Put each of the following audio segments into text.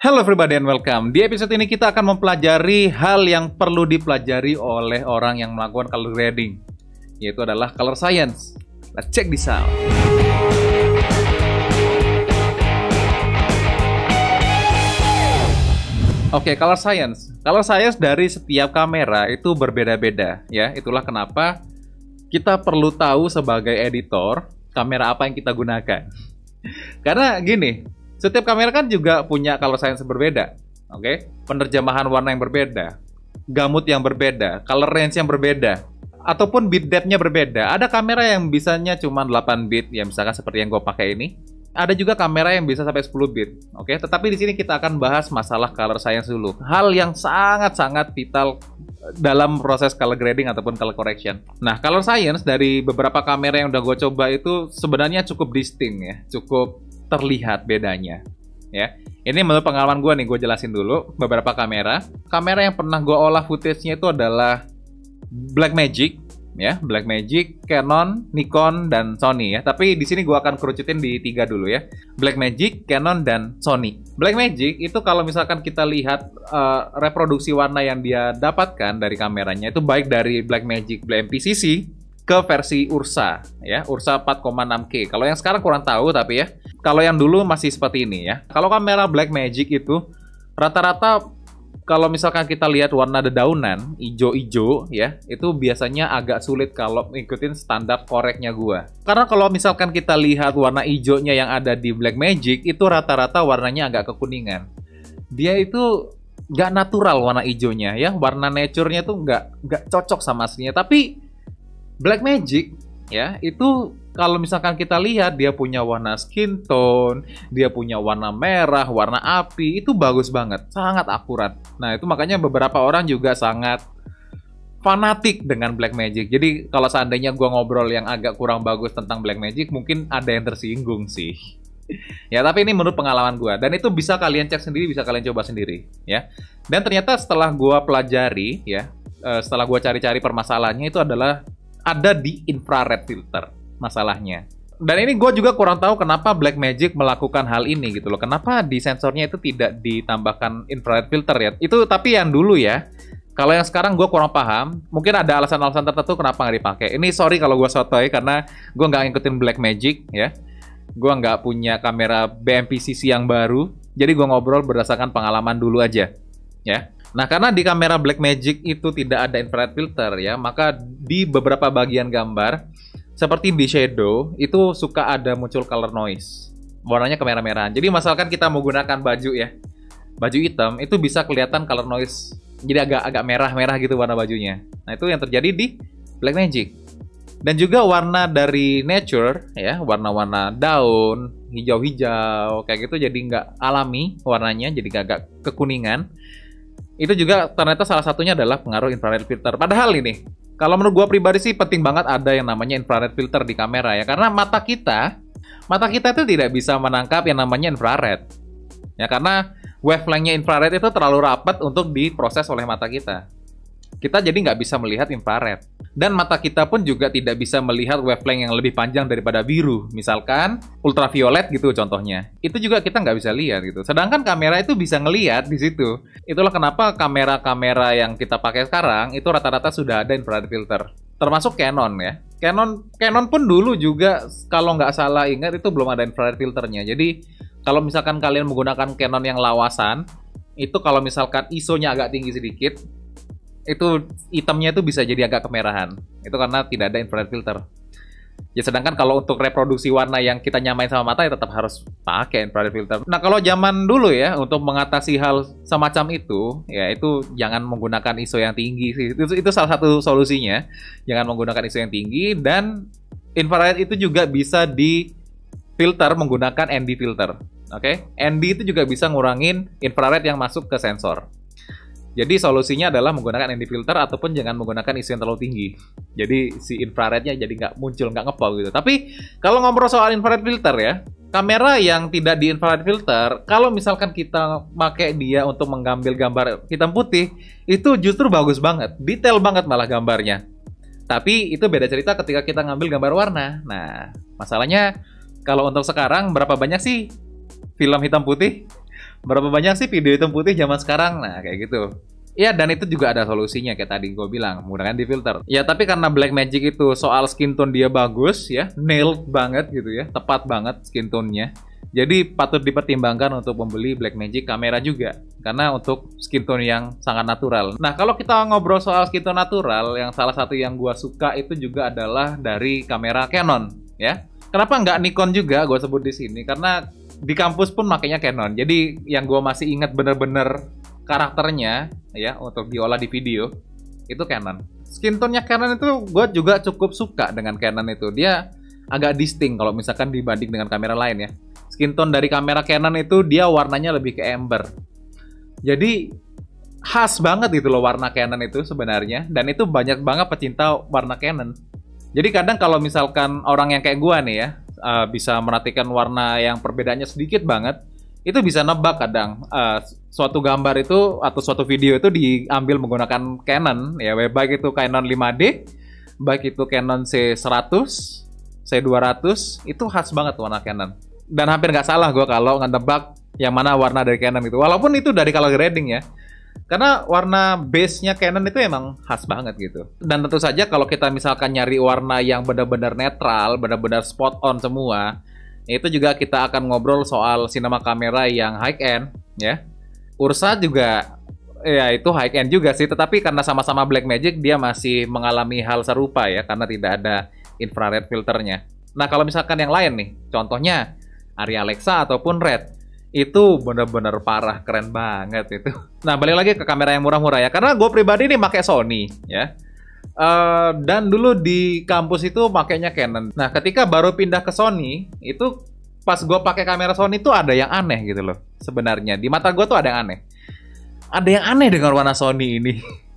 Hello everybody and welcome. Di episode ini kita akan mempelajari hal yang perlu dipelajari oleh orang yang melakukan color grading, yaitu adalah color science. Let's check this out. Oke, color science. Color science dari setiap kamera itu berbeda-beda, ya. Itulah kenapa kita perlu tahu sebagai editor kamera apa yang kita gunakan. Karena gini, setiap kamera kan juga punya color science yang berbeda, oke? Penerjemahan warna yang berbeda, gamut yang berbeda, color range yang berbeda, ataupun bit depth-nya berbeda. Ada kamera yang bisanya cuma 8 bit, ya misalkan seperti yang gue pakai ini. Ada juga kamera yang bisa sampai 10 bit, oke? Tetapi di sini kita akan bahas masalah color science dulu. Hal yang sangat-sangat vital dalam proses color grading ataupun color correction. Nah, color science dari beberapa kamera yang udah gue coba itu sebenarnya cukup distinct ya, cukup terlihat bedanya, ya. Ini menurut pengalaman gue nih, gue jelasin dulu beberapa kamera. Kamera yang pernah gue olah footage-nya itu adalah Blackmagic, ya, Blackmagic, Canon, Nikon, dan Sony ya. Tapi di sini gue akan kerucutin di 3 dulu ya. Blackmagic, Canon, dan Sony. Blackmagic itu kalau misalkan kita lihat reproduksi warna yang dia dapatkan dari kameranya itu baik dari Blackmagic MPCC ke versi Ursa ya, Ursa 4,6K. Kalau yang sekarang kurang tahu tapi ya. Kalau yang dulu masih seperti ini ya. Kalau kamera Blackmagic itu rata-rata kalau misalkan kita lihat warna dedaunan hijau-hijau ya, itu biasanya agak sulit kalau ngikutin standar koreknya gua. Karena kalau misalkan kita lihat warna hijaunya yang ada di Blackmagic itu rata-rata warnanya agak kekuningan. Dia itu nggak natural warna hijaunya ya, warna nature-nya tuh nggak cocok sama aslinya. Tapi Blackmagic ya, itu kalau misalkan kita lihat dia punya warna skin tone, dia punya warna merah, warna api, itu bagus banget, sangat akurat. Nah, itu makanya beberapa orang juga sangat fanatik dengan Blackmagic. Jadi kalau seandainya gua ngobrol yang agak kurang bagus tentang Blackmagic, mungkin ada yang tersinggung sih. Ya, tapi ini menurut pengalaman gua, dan itu bisa kalian cek sendiri, bisa kalian coba sendiri ya. Dan ternyata setelah gua pelajari ya, setelah gua cari-cari permasalahannya itu adalah ada di infrared filter masalahnya. Dan ini gue juga kurang tahu kenapa Blackmagic melakukan hal ini gitu loh. Kenapa di sensornya itu tidak ditambahkan infrared filter ya. Itu tapi yang dulu ya. Kalau yang sekarang gue kurang paham. Mungkin ada alasan-alasan tertentu kenapa nggak dipakai. Ini sorry kalau gue sotoy karena gue nggak ngikutin Blackmagic ya. Gue nggak punya kamera BMPCC yang baru. Jadi gue ngobrol berdasarkan pengalaman dulu aja ya. Nah, karena di kamera Blackmagic itu tidak ada infrared filter ya, maka di beberapa bagian gambar seperti di shadow itu suka ada muncul color noise. Warnanya kemerah-merahan. Jadi misalkan kita menggunakan baju ya, baju hitam itu bisa kelihatan color noise. Jadi agak merah-merah gitu warna bajunya. Nah, itu yang terjadi di Blackmagic. Dan juga warna dari nature ya, warna-warna daun, hijau-hijau kayak gitu jadi nggak alami warnanya, jadi agak kekuningan. Itu juga ternyata salah satunya adalah pengaruh infrared filter. Padahal ini, kalau menurut gua pribadi sih penting banget ada yang namanya infrared filter di kamera ya. Karena mata kita itu tidak bisa menangkap yang namanya infrared. Ya, karena wavelength-nya infrared itu terlalu rapat untuk diproses oleh mata kita. Kita jadi nggak bisa melihat infrared. Dan mata kita pun juga tidak bisa melihat wavelength yang lebih panjang daripada biru. Misalkan ultraviolet gitu contohnya. Itu juga kita nggak bisa lihat gitu. Sedangkan kamera itu bisa ngelihat di situ. Itulah kenapa kamera-kamera yang kita pakai sekarang itu rata-rata sudah ada infrared filter. Termasuk Canon ya. Canon pun dulu juga kalau nggak salah ingat itu belum ada infrared filternya. Jadi kalau misalkan kalian menggunakan Canon yang lawasan, itu kalau misalkan ISO-nya agak tinggi sedikit, itu hitamnya itu bisa jadi agak kemerahan. Itu karena tidak ada infrared filter. Ya, sedangkan kalau untuk reproduksi warna yang kita nyamain sama mata ya tetap harus pakai infrared filter. Nah, kalau zaman dulu ya untuk mengatasi hal semacam itu, ya itu jangan menggunakan ISO yang tinggi sih. Itu salah satu solusinya. Jangan menggunakan ISO yang tinggi, dan infrared itu juga bisa di filter menggunakan ND filter. Oke? ND itu juga bisa ngurangin infrared yang masuk ke sensor. Jadi solusinya adalah menggunakan ND filter ataupun jangan menggunakan ISO yang terlalu tinggi. Jadi si infrarednya jadi nggak muncul, nggak ngepau gitu. Tapi kalau ngobrol soal infrared filter ya, kamera yang tidak di infrared filter, kalau misalkan kita pakai dia untuk mengambil gambar hitam putih, itu justru bagus banget, detail banget malah gambarnya. Tapi itu beda cerita ketika kita ngambil gambar warna. Nah, masalahnya kalau untuk sekarang berapa banyak sih film hitam putih? Berapa banyak sih video hitam putih zaman sekarang? Nah, kayak gitu. Ya, dan itu juga ada solusinya kayak tadi gue bilang, menggunakan di-filter. Ya, tapi karena Blackmagic itu soal skin tone dia bagus ya, nailed banget gitu ya, tepat banget skin tone-nya. Jadi patut dipertimbangkan untuk membeli Blackmagic kamera juga, karena untuk skin tone yang sangat natural. Nah, kalau kita ngobrol soal skin tone natural, yang salah satu yang gua suka itu juga adalah dari kamera Canon, ya. Kenapa nggak Nikon juga gua sebut di sini? Karena di kampus pun makanya Canon. Jadi yang gua masih ingat bener-bener karakternya, ya, untuk diolah di video, itu Canon. Skin tone-nya Canon itu gua juga cukup suka dengan Canon itu. Dia agak distinct kalau misalkan dibanding dengan kamera lain ya. Skin tone dari kamera Canon itu dia warnanya lebih ke amber. Jadi khas banget gitu loh warna Canon itu sebenarnya. Dan itu banyak banget pecinta warna Canon. Jadi kadang kalau misalkan orang yang kayak gua nih ya, bisa merhatikan warna yang perbedaannya sedikit banget, itu bisa nebak kadang suatu gambar itu atau suatu video itu diambil menggunakan Canon ya, baik itu Canon 5D, baik itu Canon C100, C200, itu khas banget warna Canon. Dan hampir nggak salah gue kalau ngedebak yang mana warna dari Canon itu. Walaupun itu dari color grading ya. Karena warna base-nya Canon itu emang khas banget gitu. Dan tentu saja kalau kita misalkan nyari warna yang benar-benar netral, benar-benar spot on semua, itu juga kita akan ngobrol soal cinema kamera yang high-end ya. Ursa juga ya itu high-end juga sih. Tetapi karena sama-sama Blackmagic, dia masih mengalami hal serupa ya. Karena tidak ada infrared filternya. Nah kalau misalkan yang lain nih, contohnya Arri Alexa ataupun Red, itu bener-bener parah, keren banget itu. Nah balik lagi ke kamera yang murah-murah ya, karena gue pribadi nih pakai Sony ya, dan dulu di kampus itu makainya Canon. Nah ketika baru pindah ke Sony, itu pas gue pakai kamera Sony itu ada yang aneh gitu loh. Sebenarnya di mata gue tuh ada yang aneh. Ada yang aneh dengan warna Sony ini.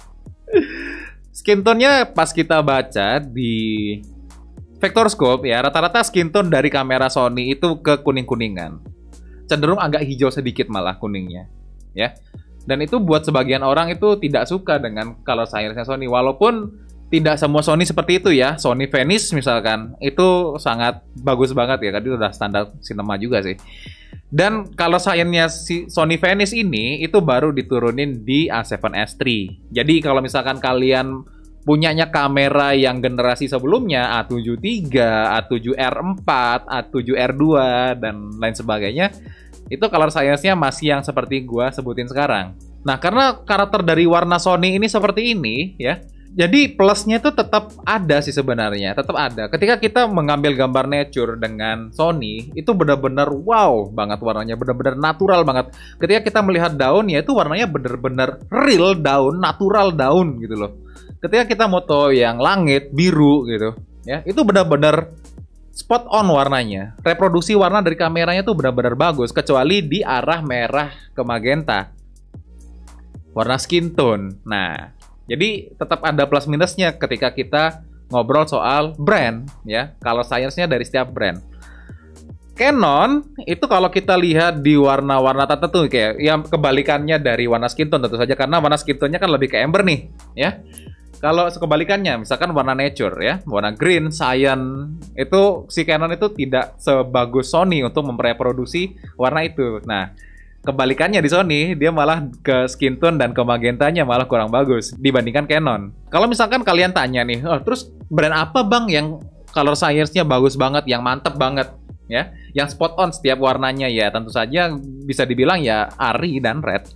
Skin tone-nya pas kita baca di Vectorscope ya, rata-rata skin tone dari kamera Sony itu ke kuning-kuningan. Cenderung agak hijau sedikit malah kuningnya, ya. Dan itu buat sebagian orang itu tidak suka dengan color science-nya Sony. Walaupun tidak semua Sony seperti itu ya. Sony Venice misalkan, itu sangat bagus banget ya. Tadi udah standar cinema juga sih. Dan color science-nya si Sony Venice ini, itu baru diturunin di A7S III. Jadi kalau misalkan kalian punyanya kamera yang generasi sebelumnya, A7 III, A7R4, A7R2, dan lain sebagainya, itu color science-nya masih yang seperti gua sebutin sekarang. Nah, karena karakter dari warna Sony ini seperti ini, ya, jadi plusnya itu tetap ada sih sebenarnya, tetap ada. Ketika kita mengambil gambar nature dengan Sony, itu benar-benar wow banget warnanya, benar-benar natural banget. Ketika kita melihat daun, ya itu warnanya benar-benar real daun, natural daun gitu loh. Ketika kita moto yang langit biru gitu ya, itu benar-benar spot on warnanya. Reproduksi warna dari kameranya tuh benar-benar bagus, kecuali di arah merah ke magenta, warna skin tone. Nah, jadi tetap ada plus minusnya ketika kita ngobrol soal brand ya, kalau science-nya dari setiap brand. Canon itu kalau kita lihat di warna-warna tertentu kayak yang kebalikannya dari warna skin tone tentu saja, karena warna skin tone-nya kan lebih ke amber nih ya. Kalau kebalikannya, misalkan warna nature ya, warna green, cyan, itu si Canon itu tidak sebagus Sony untuk memreproduksi warna itu. Nah, kebalikannya di Sony, dia malah ke skin tone dan ke magentanya malah kurang bagus dibandingkan Canon. Kalau misalkan kalian tanya nih, oh, terus brand apa bang yang color science-nya bagus banget, yang mantep banget, ya, yang spot on setiap warnanya? Ya, tentu saja bisa dibilang ya Arri dan Red.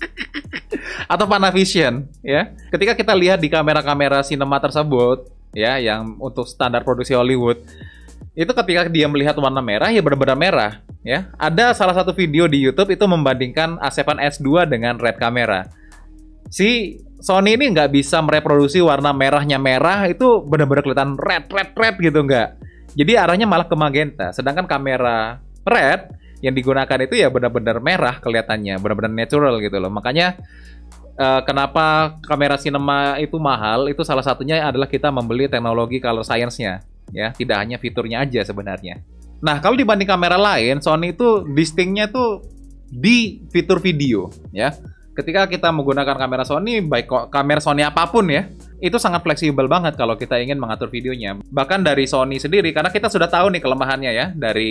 Atau Panavision ya. Ketika kita lihat di kamera-kamera sinema tersebut ya, yang untuk standar produksi Hollywood, itu ketika dia melihat warna merah ya benar-benar merah ya. Ada salah satu video di YouTube itu membandingkan A7S II dengan Red kamera. Si Sony ini nggak bisa mereproduksi warna merahnya merah, itu benar-benar kelihatan red gitu nggak. Jadi arahnya malah ke magenta. Sedangkan kamera Red yang digunakan itu ya benar-benar merah kelihatannya, benar-benar natural gitu loh. Makanya kenapa kamera sinema itu mahal, itu salah satunya adalah kita membeli teknologi color science-nya ya, tidak hanya fiturnya aja sebenarnya. Nah, kalau dibanding kamera lain, Sony itu distinct-nya tuh di fitur video ya. Ketika kita menggunakan kamera Sony, baik kamera Sony apapun ya, itu sangat fleksibel banget kalau kita ingin mengatur videonya. Bahkan dari Sony sendiri, karena kita sudah tahu nih kelemahannya ya, dari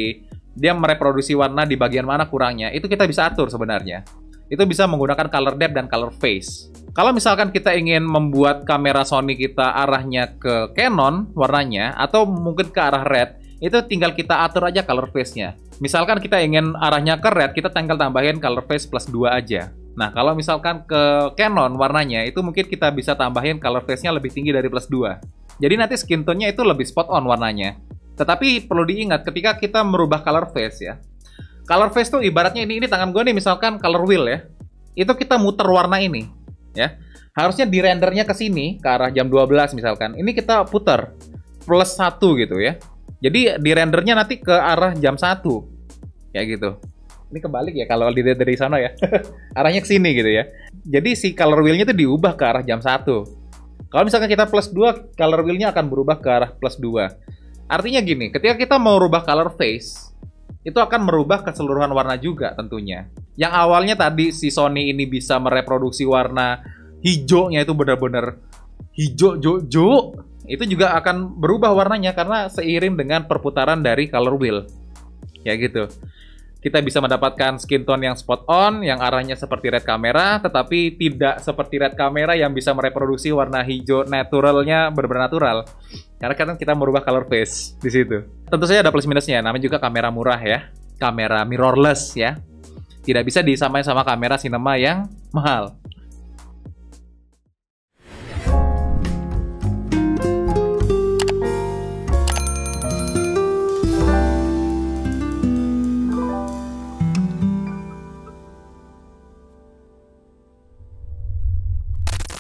dia mereproduksi warna di bagian mana kurangnya, itu kita bisa atur sebenarnya. Itu bisa menggunakan color depth dan color phase. Kalau misalkan kita ingin membuat kamera Sony kita arahnya ke Canon warnanya, atau mungkin ke arah red, itu tinggal kita atur aja color phase-nya. Misalkan kita ingin arahnya ke red, kita tinggal tambahin color phase plus 2 aja. Nah, kalau misalkan ke Canon warnanya, itu mungkin kita bisa tambahin color phase-nya lebih tinggi dari plus 2. Jadi nanti skin tone-nya itu lebih spot on warnanya. Tetapi perlu diingat ketika kita merubah color phase ya. Color phase tuh ibaratnya ini tangan gue nih misalkan color wheel ya. Itu kita muter warna ini ya. Harusnya di rendernya ke sini ke arah jam 12 misalkan. Ini kita putar plus 1 gitu ya. Jadi di rendernya nanti ke arah jam 1. Kayak gitu. Ini kebalik ya kalau dilihat dari sana ya. Arahnya ke sini gitu ya. Jadi si color wheel-nya itu diubah ke arah jam 1. Kalau misalkan kita plus 2, color wheel-nya akan berubah ke arah plus 2. Artinya gini, ketika kita mau rubah color phase, itu akan merubah keseluruhan warna juga tentunya. Yang awalnya tadi si Sony ini bisa mereproduksi warna hijaunya itu benar-benar hijau jojo, itu juga akan berubah warnanya karena seiring dengan perputaran dari color wheel. Ya gitu. Kita bisa mendapatkan skin tone yang spot on, yang arahnya seperti red kamera, tetapi tidak seperti red kamera yang bisa mereproduksi warna hijau naturalnya benar-benar natural. Karena kan kita merubah color phase di situ. Tentu saja ada plus minusnya, namanya juga kamera murah ya. Kamera mirrorless ya. Tidak bisa disamain sama kamera cinema yang mahal.